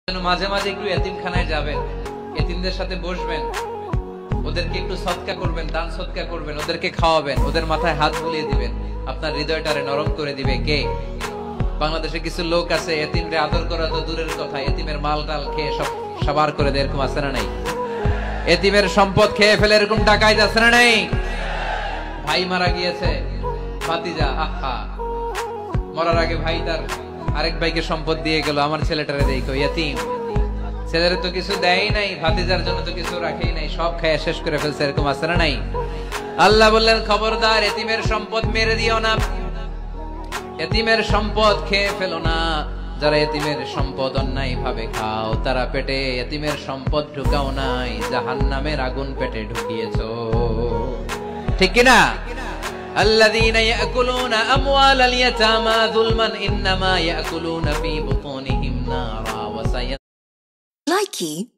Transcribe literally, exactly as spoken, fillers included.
মাঝে মাঝে একটু এতিমখানায় যাবেন, এতিমদের সাথে বসবেন, ওদেরকে একটু সদকা করবেন, দান সদকা করবেন, ওদেরকে খাওয়াবেন, ওদের মাথায় হাত বুলিয়ে দিবেন, আপনার হৃদয়টারে নরম করে দিবে কে? বাংলাদেশে কিছু লোক আছে এতিমরে আদর করা তো দূরের কথা, এতিমের মাল টাল খেয়ে সব সাবার করে দেয়, এরকম আছে না নাই? এতিমের সম্পদ খেয়ে ফেলে এরকম ডাকাইত আছে না নাই? ভাই মারা গিয়েছে, ভাতিজা আহা মরার আগে ভাই তার আরেক ভাইকে সম্পদ দিয়ে গেল, আমার ছেলেটারে দেখো এতিম, ছেলের তো কিছু দেয় নাই, ভাতিজার জন্য তো কিছু রাখেই নাই, সব খেয়ে শেষ করে ফেলছে, এরকম আছে না নাই? আল্লাহ বললেন খবরদার এতিমের সম্পদ মেরে দিও না, এতিমের সম্পদ খেয়ে ফেলো না। যারা এতিমের সম্পদ অন্যায় ভাবে খাও, তারা পেটে এতিমের সম্পদ ঢুকাও নাই, জাহান্নামের আগুন পেটে ঢুকিয়েছো, ঠিক কিনা? الذين يأكلون أموال اليتامى ظلما إنما يأكلون في بطونهم نارا وسيصلون. Likey